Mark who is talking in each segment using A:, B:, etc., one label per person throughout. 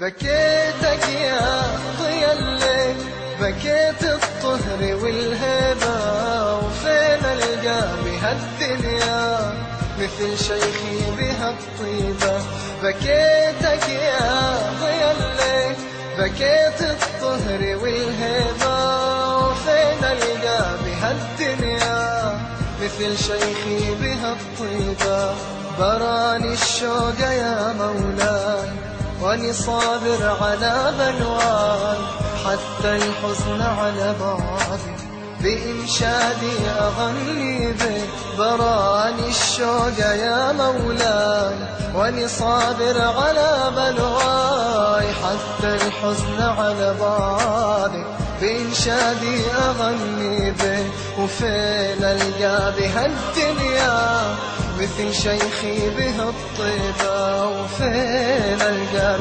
A: بكيتك يا ضيا الليل، بكيت الطهر والهبة، وفين ألقى بهالدنيا مثل شيخي بهالطيبة. بكيتك يا ضيا الليل، بكيت الطهر والهبة، وفين ألقى بهالدنيا مثل شيخي بهالطيبة. براني الشوق يا مولاي واني صابر على بلواي، حتى الحزن على بعدي بإنشادي أغني به. براني الشوق يا مولاي واني صابر على بلواي، حتى الحزن على بعدي بإنشادي أغني به. وفين ألقى بهالدنيا مثل شيخي بهالطيبة، وفين ألقى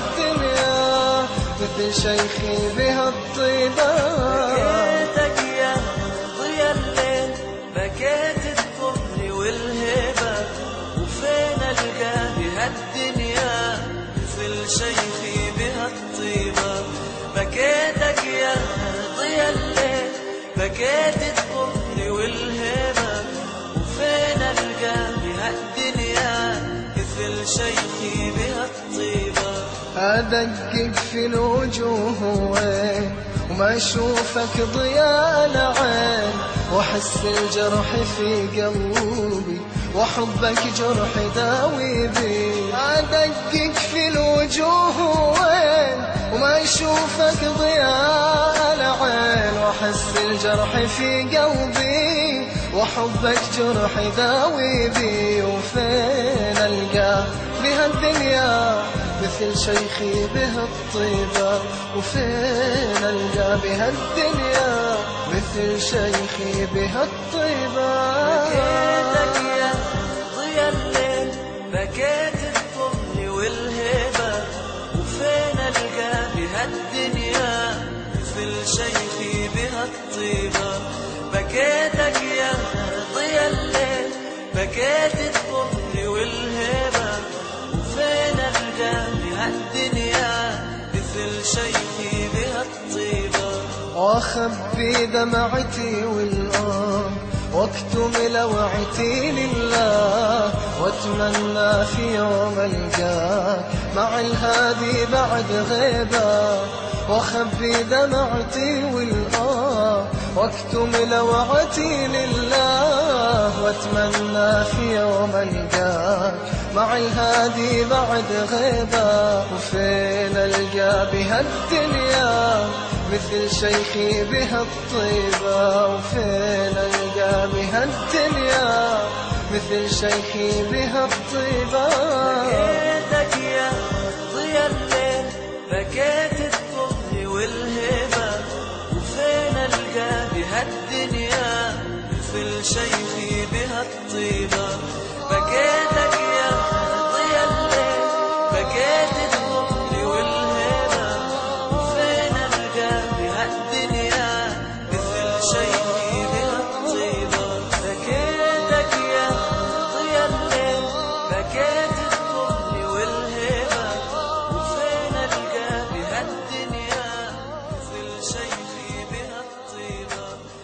A: بهالدنيا مثل شيخي بهالطيبة.
B: بكيتك يا ضيا الليل، بكيت الطهر والهبة، وفين ألقى بهالدنيا مثل شيخي بهالطيبة. بكيتك يا ضيا الليل، بكيت الطهر والهبة، وفين ألقى بهالدنيا مثل شيخي بهالطيبة.
A: أدقق في الوجوه وين وما أشوفك ضياء العين، وأحس الجرح في قلبي وحبك جرح داوي بي. أدقق في الوجوه وين وما أشوفك ضياء العين، وأحس الجرح في قلبي وحبك جرح داوي بي. وفين ألقى بهالدنيا مثل شيخي بهالطيبة، وفين ألقى بهالدنيا مثل شيخي بهالطيبة.
B: بكيتك يا ضيا الليل، بكيت الطهر والهبة، وفين ألقى بهالدنيا مثل شيخي بهالطيبة. بكيتك يا ضيا الليل، بكيت الطهر والهبة، وفين ألقى بهالدنيا مثل شيخي بهالطيبة.
A: وأخبي دمعتي والآه واكتم لوعتي لله، واتمنى في يوم ألقاك مع الهادي بعد غيبة. واخبي دمعتي والآه واكتم لوعتي لله، واتمنى في يوم ألقاك مع الهادي بعد غيبة. وفين ألقى بهالدنيا مثل شيخي بهالطيبة، وفين ألقى بهالدنيا مثل شيخي بهالطيبة.
B: بكيتك يا ضيا الليل، بكيت الطهر والهبة، وفين ألقى بهالدنيا مثل شيخي بهالطيبة. بكيتك يا ضيا الليل، بكيت الطهر والهبة، وفين ألقى بهالدنيا مثل شيخي بهالطيبة. بكيتك يا ضيا الليل، بكيت الطهر والهبة، وفين ألقى بهالدنيا مثل شيخي بهالطيبة.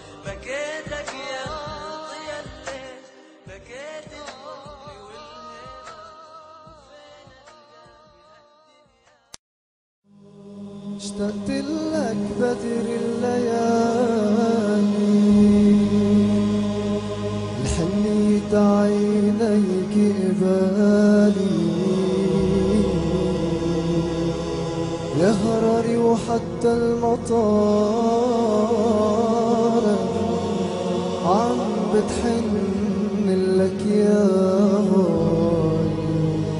B: بكيتك يا ضيا الليل، بكيت الطهر والهبة، وفين ألقى بهالدنيا.
A: اشتقت لك بدر الليالي، الحنيت عينيك قبالي، يا هرري وحتى المطار عم بتحن لك يا غالي.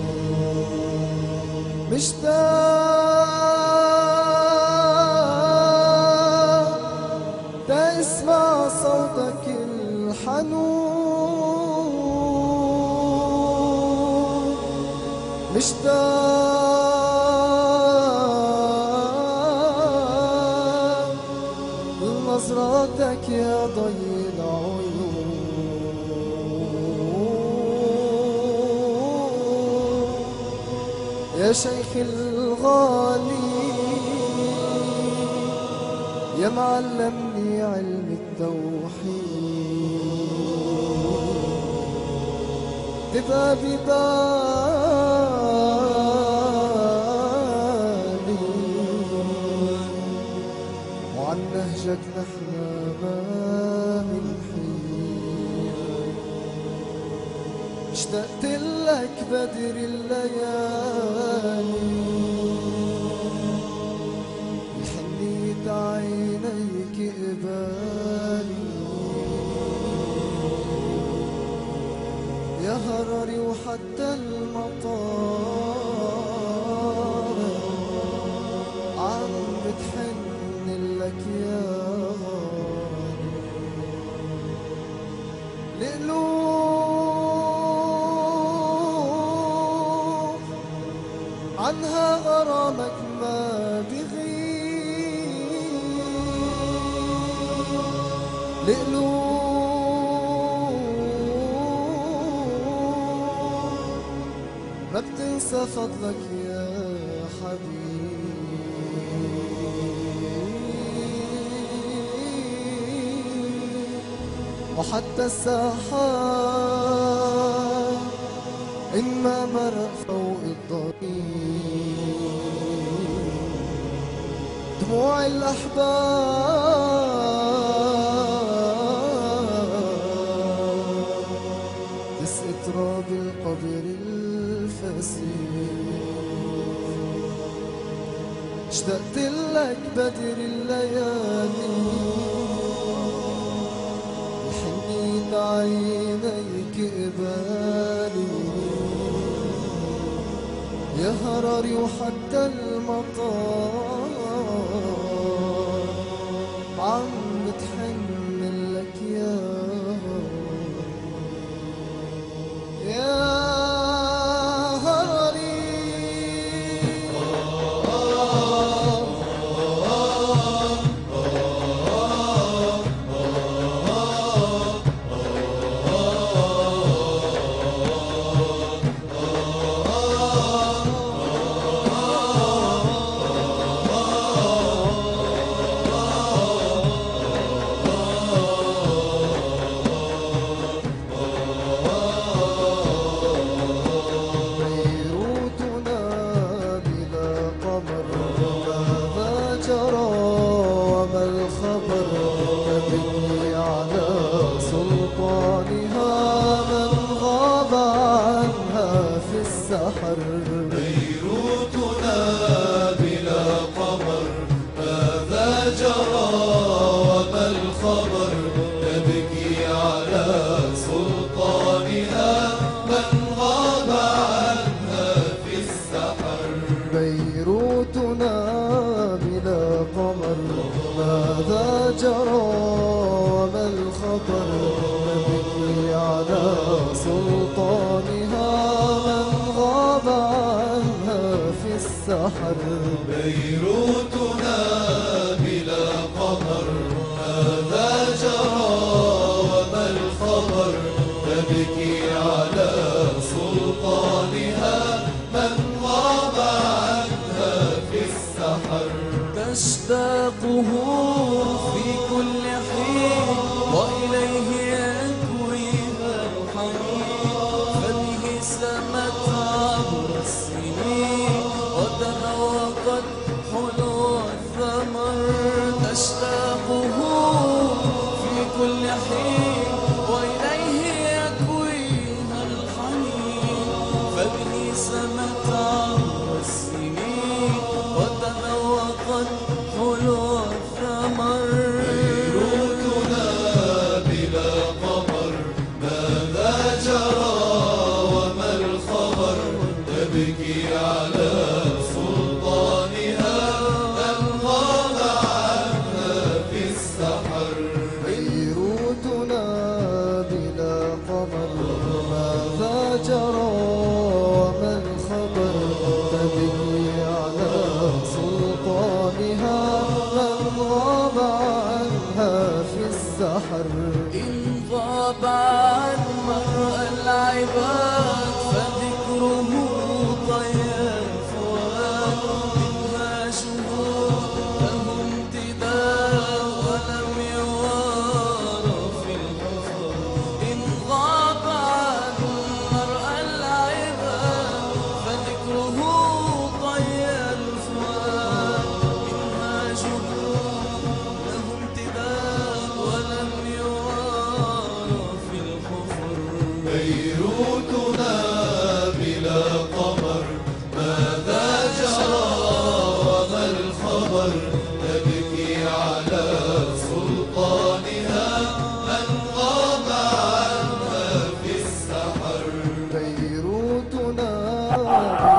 A: مشتاق تسمع صوتك الحنون، مشتاق لنظراتك يا ضي العيون. يا شيخ الغالي الغالي يا معلمني علم التوحيد تبقى ببالي وعن نهجك نحن ما بنحيد اشتقت لك بدر الليالي حنيت عينيك قبالي يا هرري وحتى المطار عم بتحن لك يا لقلوب عنها غرامك ما بغيب لقلوب ما بتنسى فضلك يا حبيب وحتى السحاب إن ما مرق فوق الضريح دموع الأحباب تسقي تراب القبر الفسيح اشتقت لك بدر الليالي حنيت عينيك قبالي يا هرري وحتى المطار عم بتحن لك يا هرري
C: بيروتنا بلا قمر ماذا جرى وما الخبر نبكي على سلطانها من غاب عنها في السحر
A: بيروتنا بلا قمر ماذا جرى وما الخبر نبكي على سلطانها من غاب عنها في السحر
C: بيروتنا بلا قمر ماذا جرى وما الخبر نبكي على سلطانها من غاب عنها في السحر
B: تشتاقه في كل حين وإليه يكويها الحنين فبه سمت عبر السنين وتذوقت حلو الثمر تشتاقه في كل حين وإليه يكويها الحنين فبه سمت عبر السنين وتذوقت حلو الثمر
C: بيروتنا بلا قمر ماذا جرى وما الخبر تبكي على سلطانها من غاب عنها في السحر
A: بيروتنا بلا قمر ماذا جرى وما الخبر تبكي على سلطانها من غاب عنها في السحر
B: إن غاب عن مرء العباد فذكره طيف
A: الله